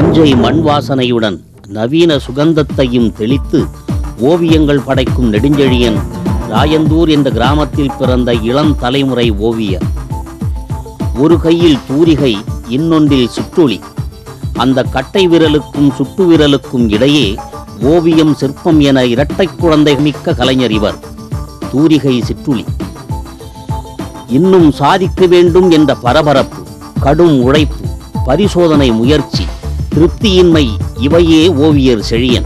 நஞ்சை மண் வாசனையுடன் நவீன சுகந்தத்தையும் தெளித்து ஓவியங்கள் படைக்கும் நெடுஞ்செழியன் ராயந்தூர் என்ற கிராமத்தில் பிறந்த இளம் தலைமுறை ஓவியர். ஒரு கையில் தூரிகை, இன்னொன்றில் சுட்டொளி. அந்த கட்டை விரலுக்கும் சுட்டு விரலுக்கும் இடையே ஓவியம், சிற்பம் என இரட்டை குழந்தை மிக்க கலைஞர் இவர். தூரிகை, சிற்றுளி. இன்னும் சாதிக்க வேண்டும் என்ற பரபரப்பு, கடும் உழைப்பு, பரிசோதனை முயற்சி, திருப்தியின்மை, இவையே ஓவியர் செழியன்.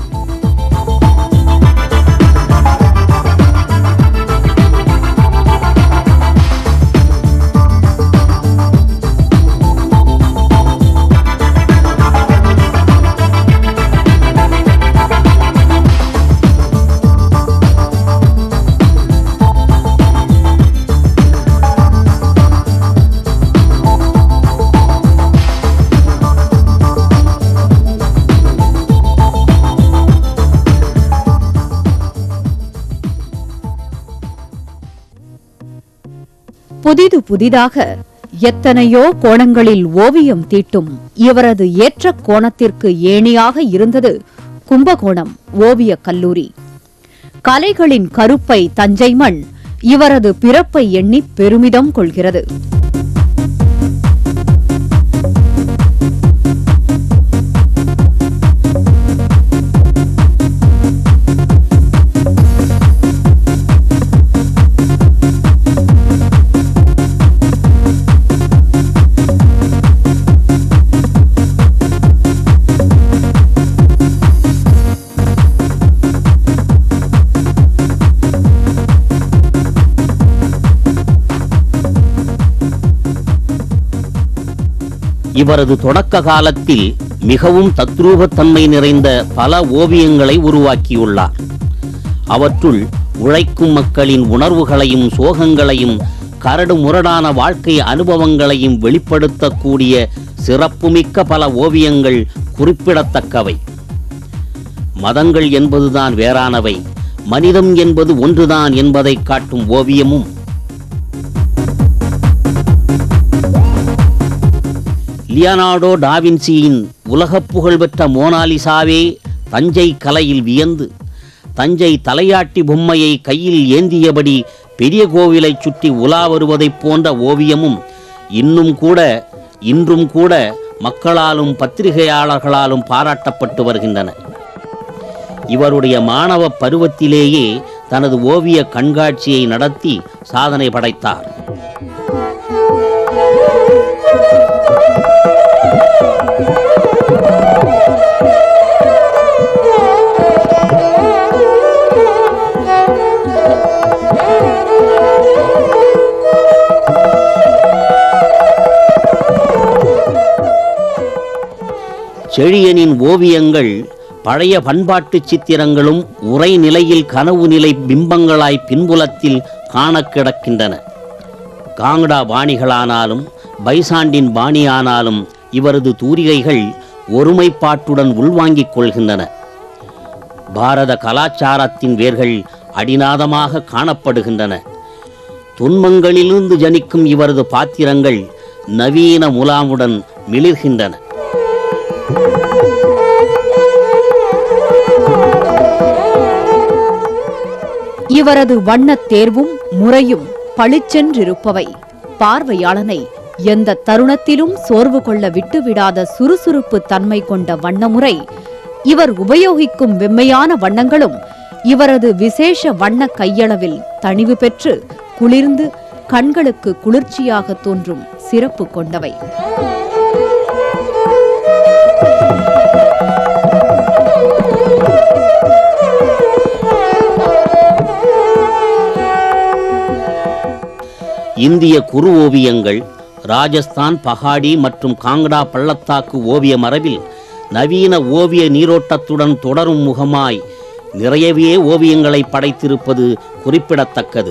புதிதாக எத்தனையோ கோணங்களில் ஓவியம் தீட்டும் இவரது ஏற்ற கோணத்திற்கு ஏணியாக இருந்தது கும்பகோணம் ஓவியக் கல்லூரி. கலைகளின் கருப்பை தஞ்சை மண் இவரது பிறப்பை எண்ணி பெருமிதம் கொள்கிறது. இவரது தொடக்க காலத்தில் மிகவும் தத்ரூபத்தன்மை நிறைந்த பல ஓவியங்களை உருவாக்கியுள்ளார். அவற்றுள் உழைக்கும் மக்களின் உணர்வுகளையும் சோகங்களையும் கரடு முரடான வாழ்க்கை அனுபவங்களையும் வெளிப்படுத்தக்கூடிய சிறப்புமிக்க பல ஓவியங்கள் குறிப்பிடத்தக்கவை. மதங்கள் என்பதுதான் வேறானவை, மனிதம் என்பது ஒன்றுதான் என்பதை காட்டும் ஓவியமும். லியோனார்டோ டாவின்சியின் உலகப் புகழ்பெற்ற மோனாலிசாவே தஞ்சை கலையில் வியந்து தஞ்சை தலையாட்டி பொம்மையை கையில் ஏந்தியபடி பெரிய கோவிலை சுற்றி உலா வருவதைப் போன்ற ஓவியமும் இன்றும் கூட மக்களாலும் பத்திரிகையாளர்களாலும் பாராட்டப்பட்டு வருகின்றன. இவருடைய மாணவ பருவத்திலேயே தனது ஓவிய கண்காட்சியை நடத்தி சாதனை படைத்தார். செழியனின் ஓவியங்கள் பழைய பண்பாட்டு சித்திரங்களும் உரை நிலையில் கனவு நிலை பிம்பங்களாய் பின்புலத்தில் காண கிடக்கின்றன. காங்கடா பாணிகளானாலும் பைசாண்டின் பாணியானாலும் இவரது தூரிகைகள் ஒருமைப்பாட்டுடன் உள்வாங்கிக் கொள்கின்றன. பாரத கலாச்சாரத்தின் வேர்கள் அடிநாதமாக காணப்படுகின்றன. துன்பங்களிலிருந்து ஜனிக்கும் இவரது பாத்திரங்கள் நவீன முலாமுடன் மிளிர்கின்றன. இவரது வண்ணத் தேர்வும் முறையும் பளிச்சென்றிருப்பவை பார்வையாளனை எந்த தருணத்திலும் சோர்வு கொள்ள விட்டுவிடாத சுறுசுறுப்பு தன்மை கொண்ட வண்ணமுறை. இவர் உபயோகிக்கும் வெம்மையான வண்ணங்களும் இவரது விசேஷ வண்ண கையளவில் தணிவு பெற்று குளிர்ந்து கண்களுக்கு குளிர்ச்சியாக தோன்றும் சிறப்பு கொண்டவை. இந்திய குறு ஓவியங்கள், ராஜஸ்தான் பகாடி மற்றும் காங்கடா பள்ளத்தாக்கு ஓவிய மரபில் நவீன ஓவிய நீரோட்டத்துடன் தொடரும் முகமாய் நிறையவே ஓவியங்களை படைத்திருப்பது குறிப்பிடத்தக்கது.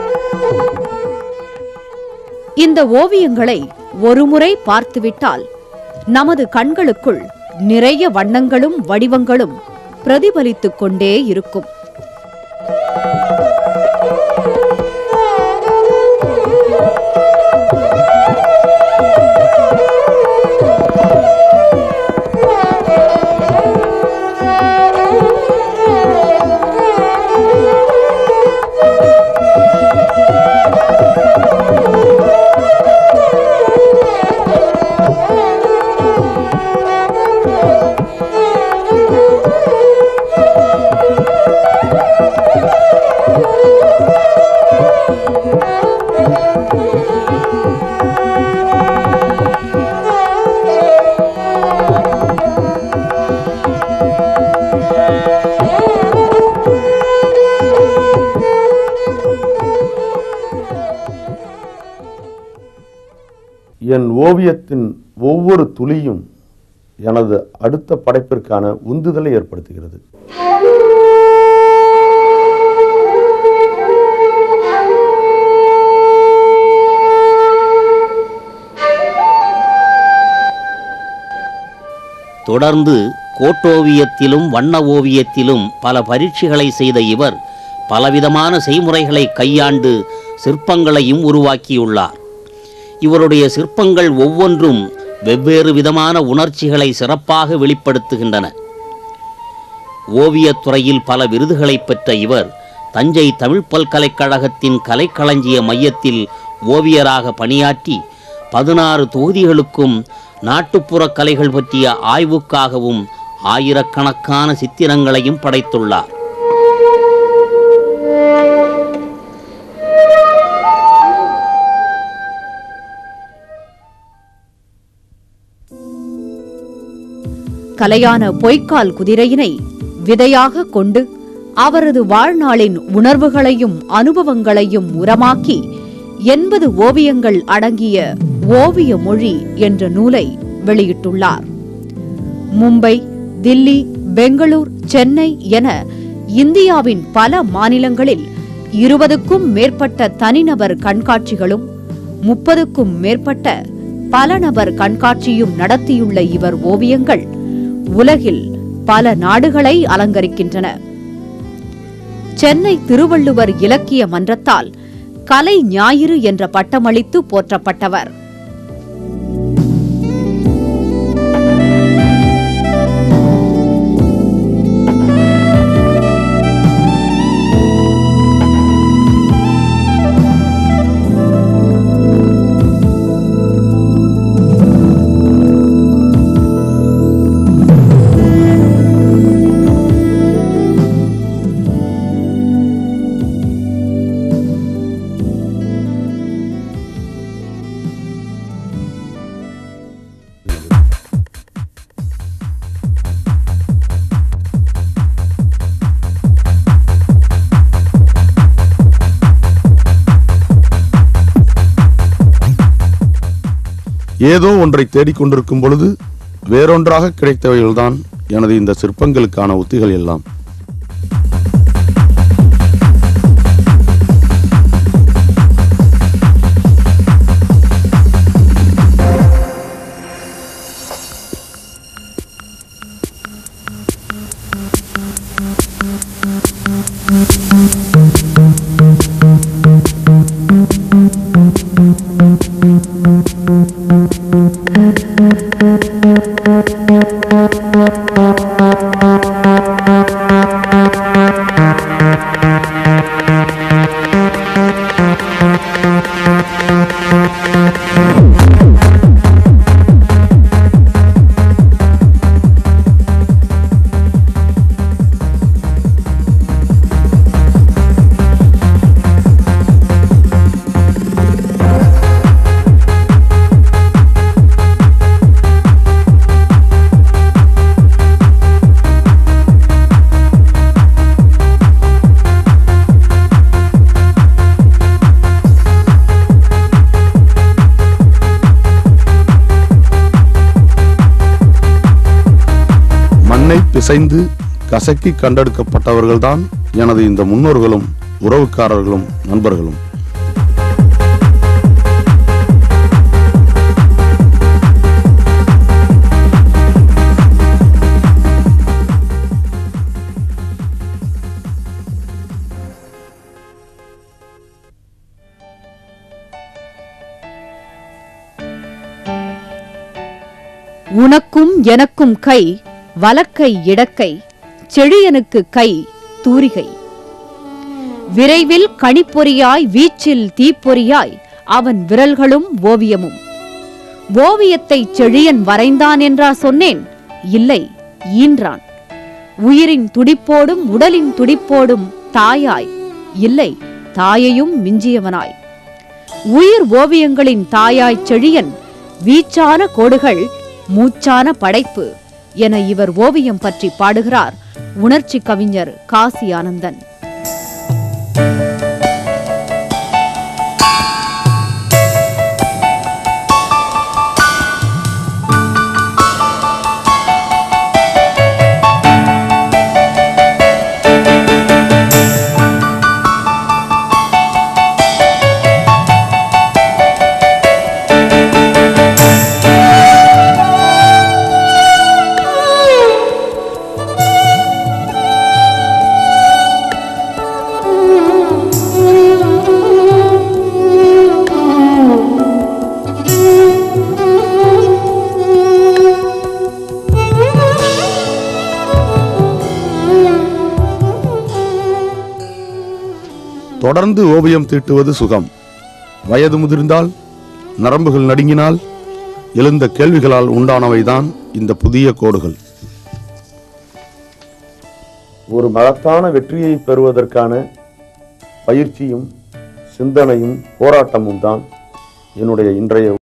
இந்த ஓவியங்களை ஒருமுறை பார்த்துவிட்டால் நமது கண்களுக்குள் நிறைய வண்ணங்களும் வடிவங்களும் பிரதிபலித்துக் கொண்டே இருக்கும். என் ஓவியத்தின் ஒவ்வொரு துளியும் எனது அடுத்த படைப்பிற்கான உந்துதலை ஏற்படுத்துகிறது. தொடர்ந்து கோட்டோவியத்திலும் வண்ண ஓவியத்திலும் பல பரீட்சைகளை செய்த இவர் பலவிதமான செய்முறைகளை கையாண்டு சிற்பங்களையும் உருவாக்கியுள்ளார். இவருடைய சிற்பங்கள் ஒவ்வொன்றும் வெவ்வேறு விதமான உணர்ச்சிகளை சிறப்பாக வெளிப்படுத்துகின்றன. ஓவியத்துறையில் பல விருதுகளை பெற்ற இவர் தஞ்சை தமிழ் பல்கலைக்கழகத்தின் கலைக்களஞ்சிய மையத்தில் ஓவியராக பணியாற்றி 16 தொகுதிகளுக்கும் நாட்டுப்புற கலைகள் பற்றிய ஆய்வுக்காகவும் ஆயிரக்கணக்கான சித்திரங்களையும் படைத்துள்ளார். கலையான பொய்க்கால் குதிரையினை விதையாக கொண்டு அவரது வாழ்நாளின் உணர்வுகளையும் அனுபவங்களையும் உரமாக்கி 80 ஓவியங்கள் அடங்கிய ஓவிய மொழி என்ற நூலை வெளியிட்டுள்ளார். மும்பை, தில்லி, பெங்களூர், சென்னை என இந்தியாவின் பல மாநிலங்களில் 20க்கும் மேற்பட்ட தனிநபர் கண்காட்சிகளும் 30க்கும் மேற்பட்ட பல நபர் கண்காட்சியும் நடத்தியுள்ள இவர் ஓவியங்கள் உலகில் பல நாடுகளை அலங்கரிக்கின்றன. சென்னை திருவள்ளுவர் இலக்கிய மன்றத்தால் கலை ஞாயிறு என்ற பட்டமளித்து போற்றப்பட்டவர். ஏதோ ஒன்றை தேடிக்கொண்டிருக்கும் பொழுது வேறொன்றாக கிடைத்தவைகள்தான் எனது இந்த சிற்பங்களுக்கான உத்திகள் எல்லாம். பிசைந்து கசக்கி கண்டெடுக்கப்பட்டவர்கள்தான் எனது இந்த முன்னோர்களும் உறவுக்காரர்களும் நண்பர்களும். உனக்கும் எனக்கும் கை வலக்கை இடக்கை, செழியனுக்கு கை தூரிகை. விரைவில் கணிப்பொறியாய் வீச்சில் தீப்பொறியாய் அவன் விரல்களும் ஓவியமும். ஓவியத்தை செழியன் வரைந்தான் என்றா சொன்னேன்? இல்லை, ஈன்றான். உயிரின் துடிப்போடும் உடலின் துடிப்போடும் தாயாய், இல்லை, தாயையும் மிஞ்சியவனாய். உயிர் ஓவியங்களின் தாயாய் செழியன். வீச்சான கோடுகள், மூச்சான படைப்பு என இவர் ஓவியம் பற்றி பாடுகிறார் உணர்ச்சி கவிஞர் காசி ஆனந்தன். தொடர்ந்து ஓவியம் தீட்டுவது சுகம். வயது முதிர்ந்தால், நரம்புகள் நடுங்கினால் எழுந்த கேள்விகளால் உண்டானவைதான் இந்த புதிய கோடுகள். ஒரு மகத்தான வெற்றியை பெறுவதற்கான பயிற்சியும் சிந்தனையும் போராட்டமும் தான் என்னுடைய இன்றைய